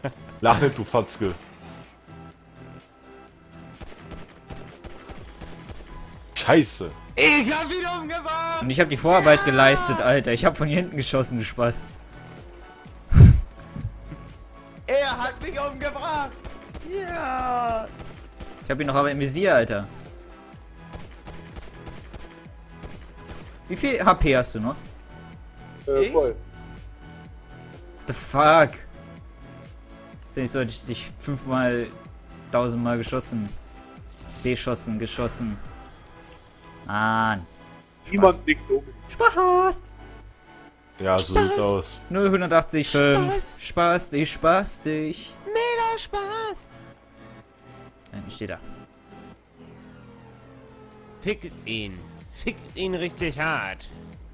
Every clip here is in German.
Lach nicht, du Fatzke. Scheiße. Ich hab ihn umgebracht! Und ich habe die Vorarbeit geleistet, Alter. Ich habe von hier hinten geschossen, du Spaß. Er hat mich umgebracht! Ja! Ich habe ihn noch aber im Visier, Alter. Wie viel HP hast du noch? Voll. The fuck? Ist ja nicht so, hätte ich dich 5-mal, 1000-mal geschossen. Geschossen. Mann. Niemand nickt um. Spaß! Ja, so sieht's aus. 0,185. Spaß dich. Mega Spaß! Da hinten steht er. Fickt ihn. Fickt ihn richtig hart.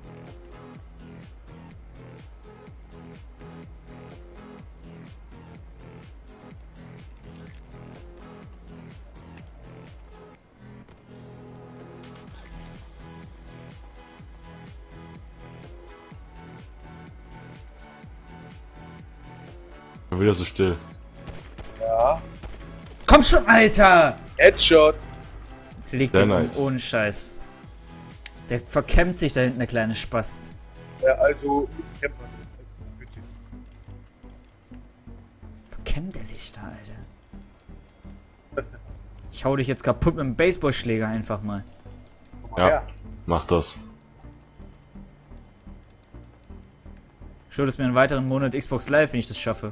Schon wieder so still. Ja. Komm schon, Alter! Headshot. Leg Sehr den um, nice. ohne Scheiß. Der verkämmt sich da hinten, der kleine Spast. Ja, also mit Camper. Bitte. Verkämmt er sich da, Alter? Ich hau dich jetzt kaputt mit dem Baseballschläger einfach mal. Komm mal Ja, her. mach das. Schuldest mir einen weiteren Monat Xbox Live, wenn ich das schaffe.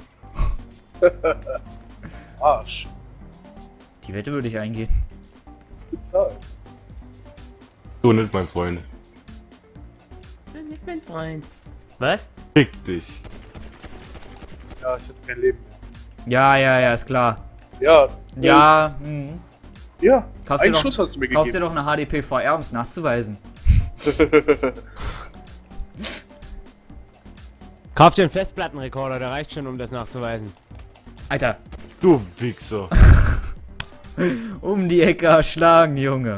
Arsch. Die Wette würde ich eingehen. Bezahlt. So nicht, mein Freund. Nicht mein Freund. Was? Fick dich. Ja, ich hab kein Leben mehr. Ja, ist klar. Ja. Ja, Ja. Kaufst dir Einen doch- Schuss hast du mir Kauf dir gegeben. doch eine HDP VR, um es nachzuweisen. Kauf dir einen Festplattenrekorder, der reicht schon, um das nachzuweisen. Alter, Du Wichser. um die Ecke erschlagen, Junge.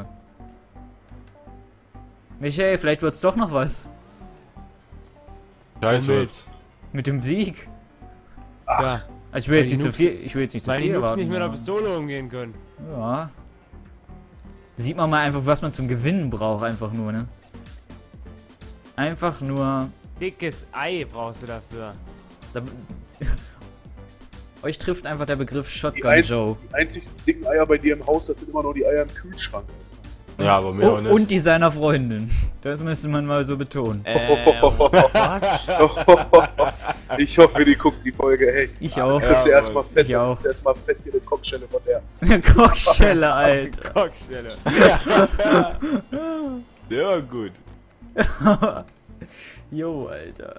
Michael, vielleicht wird's doch noch was. Scheiße. Womit? Mit dem Sieg. Ja, Also ich will jetzt Weil nicht die zu viel, ich will jetzt nicht zu weil die viel Noobs erwarten. nicht mit der aber- Pistole umgehen können. Ja. Sieht man mal einfach, was man zum Gewinnen braucht, einfach nur, ne? Einfach nur. Dickes Ei brauchst du dafür. Da, euch trifft einfach der Begriff Die, Shotgun Joe. die einzigsten dicken Eier bei dir im Haus, das sind immer noch die Eier im Kühlschrank. Ja, aber mehr auch Oh, nicht. und die seiner Freundin. Das müsste man mal so betonen. Ich hoffe, die guckt die Folge. Hey, Ich auch. das ist Ja, erstmal Mann. fett. Ich auch. Das ist erstmal fett hier eine Kochstelle von der. Eine Kochstelle, Alter. Kochstelle. Der war gut. Jo, Alter.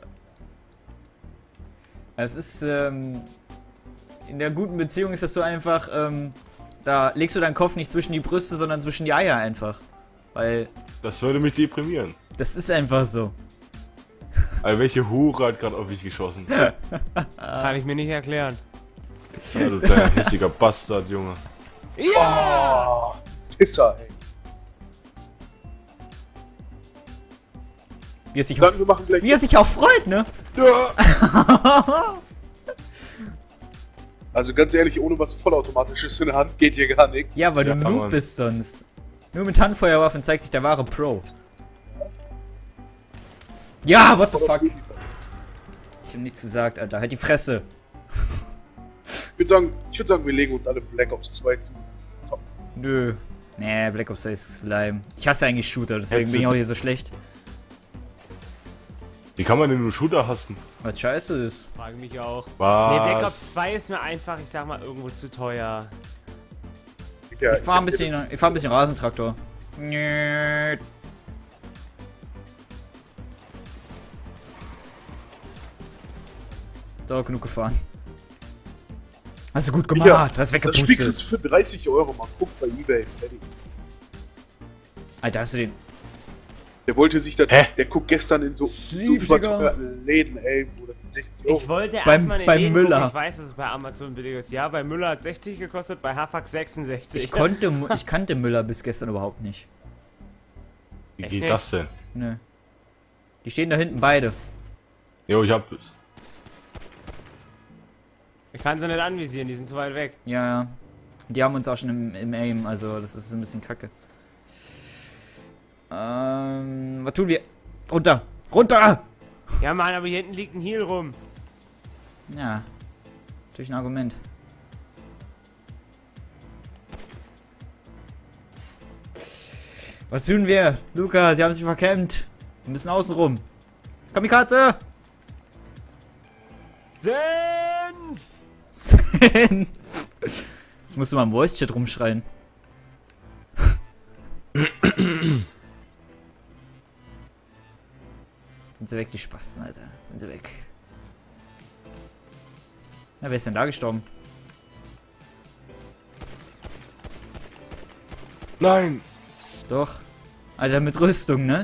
Es ist, in der guten Beziehung ist das so einfach, da legst du deinen Kopf nicht zwischen die Brüste, sondern zwischen die Eier einfach. Weil, Das würde mich deprimieren. das ist einfach so. Alter, welche Hure hat gerade auf mich geschossen? Kann ich mir nicht erklären. Ja, du kleiner hässlicher Bastard, Junge. Oh, Pisser, ey. Wie er sich, Dann, wir machen gleich. wie er sich auch freut, ne? Ja. Also ganz ehrlich, ohne was Vollautomatisches in der Hand geht hier gar nichts. Ja, weil Ja, du kann Noob man. bist sonst. Nur mit Handfeuerwaffen zeigt sich der wahre Pro. Ja, what the fuck? Ich hab nichts gesagt, Alter. Halt die Fresse. Ich würde sagen, wir legen uns alle Black Ops 2 zu. So. Nö. Nee, Black Ops 2 ist Lime. Ich hasse eigentlich Shooter, deswegen bin ich auch hier so schlecht. Wie kann man denn nur Shooter hassen? Was scheiße ist. Frage mich auch. Was? Nee, Black Ops 2 ist mir einfach, ich sag mal, irgendwo zu teuer. Ja, Ich fahr ein bisschen Rasentraktor. Nö. So, genug gefahren. Hast du gut gemacht, Ja, hast das Spiel weggepustet. kriegst du für 30 €, man. Guck bei eBay. Fertig. Alter, hast du den... Der wollte sich das. Hä? Der guckt gestern in so Sief, überteuerten Läden, ey, wo das 60 €. Ich wollte Beim- erstmal in den beim Läden Müller. gucken. Ich weiß, dass es bei Amazon billig ist. Ja, bei Müller hat 60 gekostet, bei Hafax 66. Ich kannte Müller bis gestern überhaupt nicht. Wie Echt geht nicht? das denn? Nö. Die stehen da hinten beide. Jo, ich hab es. Ich kann sie nicht anvisieren, die sind zu weit weg. Ja, ja. Die haben uns auch schon im Aim, also das ist ein bisschen kacke. Was tun wir? Runter! Runter! Ja, Mann, aber hier hinten liegt ein Heal rum. Ja. Natürlich ein Argument. Was tun wir? Luca, sie haben sich verkämmt. Wir müssen außen rum. Kamikaze! Senf! Jetzt musst du mal im Voice-Chat rumschreien. Sind sie weg, die Spasten, Alter. Sind sie weg. Na, wer ist denn da gestorben? Nein! Doch. Alter, mit Rüstung, ne?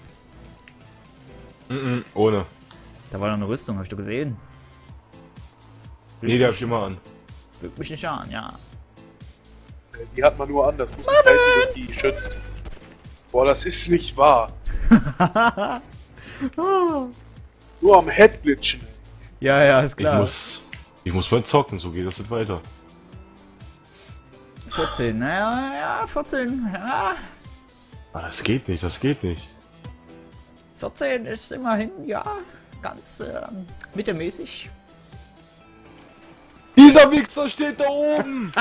Ohne. Da war doch eine Rüstung, hab ich doch gesehen. Nee, die hab ich immer an. Lügt mich nicht an, ja. Die hat man nur an, das muss nicht heißen, dass die schützt. Boah, das ist nicht wahr. Nur am Headglitchen. Ja, ja, ist klar. Ich muss mal zocken, so geht das nicht weiter. 14, naja, ja, 14, ja. Ah, das geht nicht, das geht nicht. 14 ist immerhin, ja, ganz mittelmäßig. Dieser Wichser steht da oben!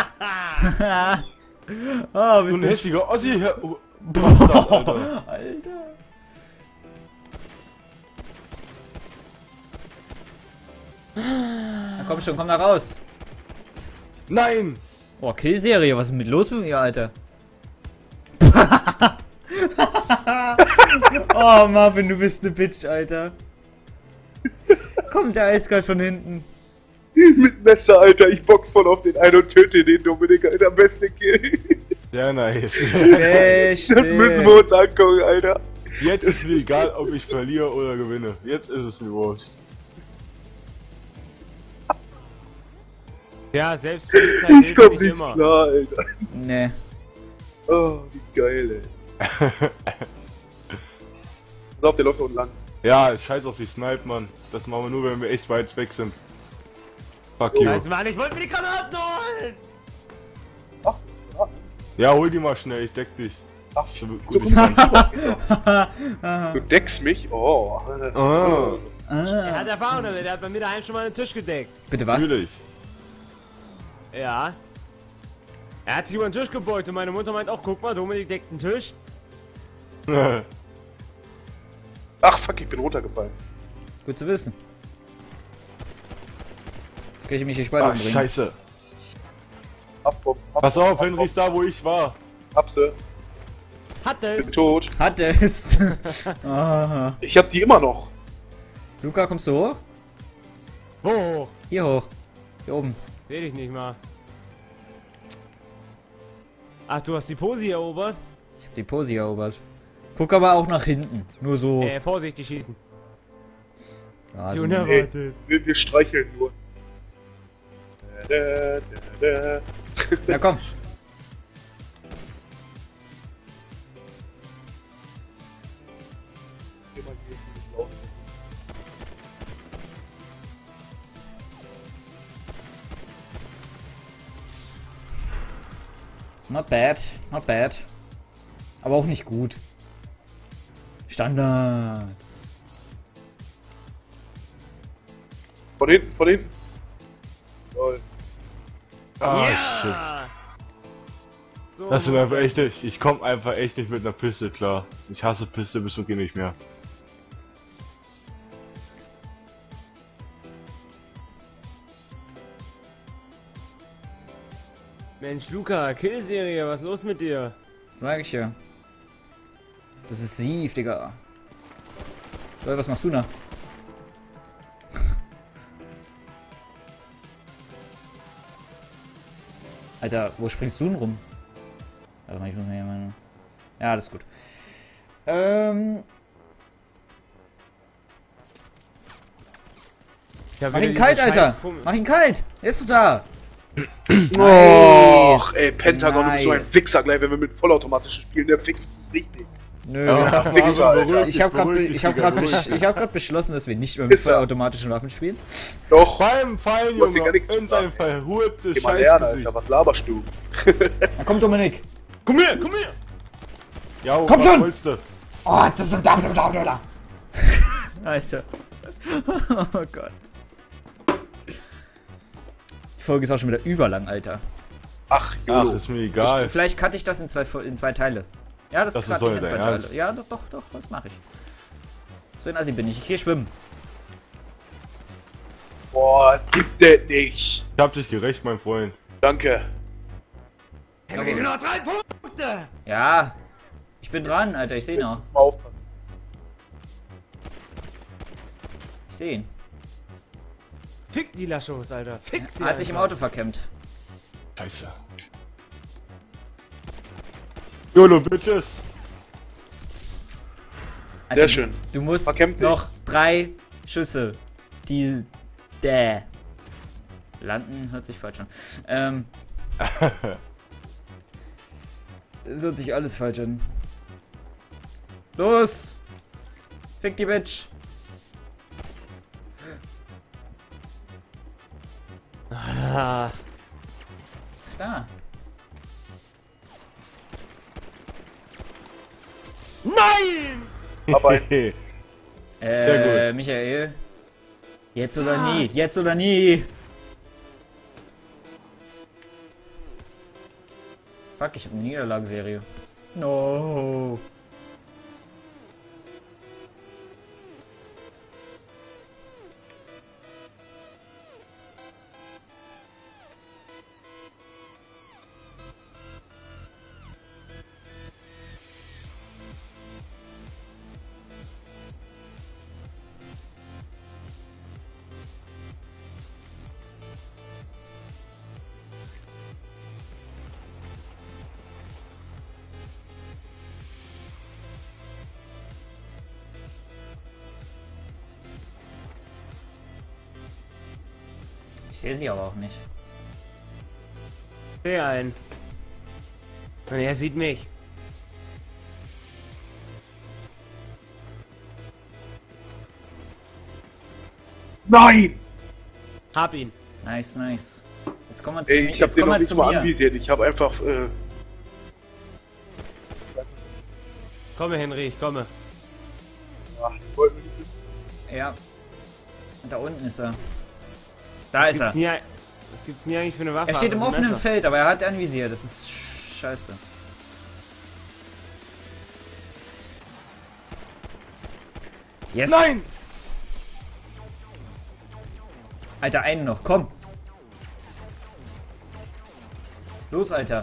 Oh, So ein bist du... hässlicher Ossi hier. Oh, Boah, Alter. Na komm schon, komm da raus. Nein! Oh, Killserie, was ist mit los mit mir, Alter? Oh, Marvin, du bist ne Bitch, Alter. Kommt der Eiskalt von hinten. Mit Messer, Alter, ich box voll auf den einen und töte den Dominik, Alter, am besten Kill. Sehr nice. Richtig. Das müssen wir uns angucken, Alter. Jetzt ist mir egal, ob ich verliere oder gewinne. Jetzt ist es mir wurscht. Ja, Selbstverliebtheit Ich hilft komm nicht nicht immer. klar, Alter. Nee. Oh, wie geil, ey. Pass auf, der läuft da unten lang. Ja, scheiß auf die Snipe, Mann. Das machen wir nur, wenn wir echt weit weg sind. Fuck you. Also, Mann, ich wollte mir die Granaten holen! Ach, Ja, hol die mal schnell, ich deck dich. ach, So gut so ich kann. du deckst mich? Oh. Ah, Er hat Erfahrung damit, er hat bei mir daheim schon mal einen Tisch gedeckt. Bitte was? natürlich. Ja. Er hat sich über den Tisch gebeugt und meine Mutter meint auch, guck mal, Dominik deckt einen Tisch. Ach, fuck, ich bin runtergefallen. Gut zu wissen. Jetzt kann ich mich hier später Ach, umbringen. scheiße. Ab, Pass auf, Henry ist da, wo ich war. Hab sie. Hat Bin es. tot. Hat es. Aha. Ich hab die immer noch. Luca, kommst du hoch? Wo hoch? Hier hoch. Hier oben. Seh dich nicht mal. Ach, du hast die Posi erobert? Ich hab die Posi erobert. Guck aber auch nach hinten. Nur so. Vorsichtig schießen. Ja, so Unerwartet. Wir streicheln nur. ja, komm. Not bad. Not bad. Aber auch nicht gut. Standard. Von hinten, von hinten. Toll. Ah, Ja! So shit. Das ist muss einfach echt nicht. Ich komm einfach echt nicht mit einer Piste klar. Ich hasse Piste bis zum Geh nicht mehr. Mensch, Luca, Killserie, was ist los mit dir? Sag ich ja. Das ist Sieve, Digga. So, was machst du da? Alter, wo springst du denn rum? Warte mal, ich muss mir hier mal... Ja, das ist gut. Mach ihn kalt, Alter! Mach ihn kalt! Er ist doch da! Och, ey, Nice, Pentagon, du bist so ein nice. Wichser gleich, wenn wir mit vollautomatischen spielen, der fickt richtig. Nö. Ja, Wichser, Marvin, Alter. beruhig Ich dich, habe beruhig dich, Digga, beruhig dich. gerade beschlossen, dass wir nicht mehr mit Pisser. vollautomatischen Waffen spielen. Doch. Beim Fallen, Du hast hier Junge, gar nichts zu in sein sagen. verhurtes Geh mal lernen, Scheißgesicht. Alter. Was laberst du? Na komm, Dominik. Komm her, komm her! Ja, Komm was schon! wolltest du? Oh, das ist da. Alter. Oh Gott. Die Folge ist auch schon wieder überlang, Alter. Ach, Ach, Jolo. ist mir egal. Vielleicht cutte ich das in zwei Teile. Ja, das Das ist cutte doch ich in nicht zwei dein Teile. Ernst. Ja, doch, das mache ich. So ein Assi bin ich. Ich gehe schwimmen. Boah, gibt der nicht. Ich hab dich gerecht, mein Freund. Danke. Henry, nur noch 3 Punkte! Ja. Ich bin dran, Alter. Ich sehe noch. Mal aufpassen. Ich sehe ihn. Fick die Laschos, Alter. Fick sie, Er hat sich im Alter. Auto verkämmt. Scheiße. YOLO, Bitches. Alter, Sehr schön. Du musst Verkämmt dich. noch 3 Schüsse. Die. Landen hört sich falsch an. Das hört sich alles falsch an. Los! Fick die Bitch! Ah, Da. nein! Aber Sehr gut. Michael. Jetzt oder nie. Jetzt oder nie. Fuck, ich hab eine Niederlagenserie. No. Ich sehe sie aber auch nicht. Seh ein. Und er sieht mich. nein! Hab ihn. Nice, nice. Jetzt kommen wir zu Ey, mir. ich hab Jetzt den kommen noch wir nicht zu mal mir. anvisiert. Ich hab einfach, Komme, Henry, ich komme. ach, ich wollte mir nicht- Ja. Und da unten ist er. Da ist er. Was gibt's denn hier eigentlich für eine Waffe? Er steht im Das ist ein offenen Messer. Feld, aber er hat ein Visier. Das ist scheiße. Yes. Nein! Alter, einen noch. Komm. Los, Alter.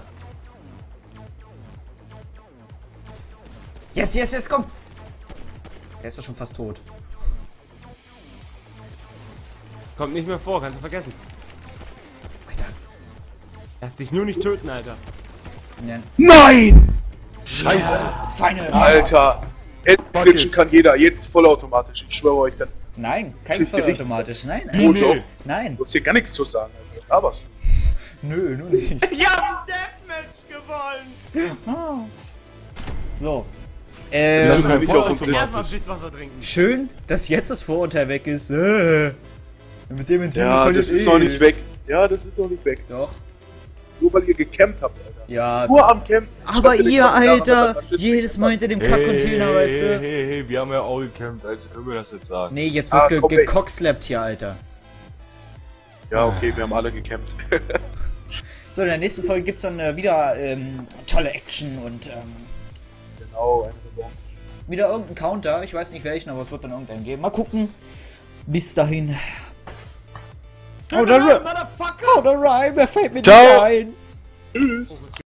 Yes, yes, yes, komm. Der ist doch schon fast tot. Kommt nicht mehr vor, kannst du vergessen. Alter. Lass dich nur nicht töten, Alter. Ja. Nein! Final. Alter! Glitchen kann jeder, jetzt vollautomatisch. Ich schwöre euch, dann Nein, kein Kriegst du nicht. vollautomatisch. Nein, Wie, nein. nee. doch. Nein. Du hast hier gar nichts zu sagen. Alter. Was laberst du? Nö, nur nicht. Ich hab ein Deathmatch gewonnen! So. Lass kein mich Post auf auf uns dem Erstmal Bisswasser trinken. Schön, dass jetzt das Vorurteil weg ist. Mit dem Team Ja, das ist noch nicht weg. Ja, das ist noch nicht weg. Doch. Nur weil ihr gecampt habt, Alter. Ja. Nur am Campen. Aber Statt ihr, den Kopf da, Alter, aber das jedes Mal hinter dem Kackcontainer, weißt du? Hey, wir haben ja auch gecampt, also können wir das jetzt sagen. Nee, jetzt wird komm weg. gecockslappt hier, Alter. Ja, okay, wir haben alle gecampt. So, in der nächsten Folge gibt's dann wieder tolle Action und Genau, eine Saison. wieder irgendein Counter. Ich weiß nicht welchen, aber es wird dann irgendeinen geben. Mal gucken. Bis dahin. Oh, der Motherfucker! Rhyme, er fällt mir Ciao. nicht ein. Oh,